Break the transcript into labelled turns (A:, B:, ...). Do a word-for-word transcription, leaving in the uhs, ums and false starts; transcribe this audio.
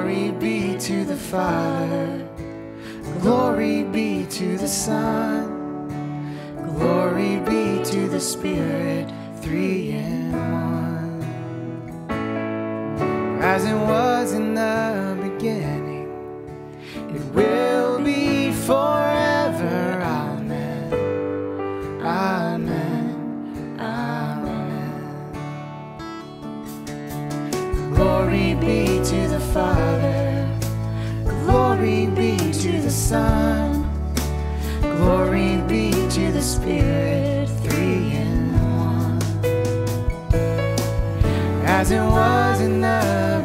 A: Glory be to the Father, glory be to the Son, glory be to the Spirit, three in one. As it was in the beginning, it will be forever. Amen, amen, amen. Glory be to the Father, glory be to the Son, glory be to the Spirit, three in one. As it was in the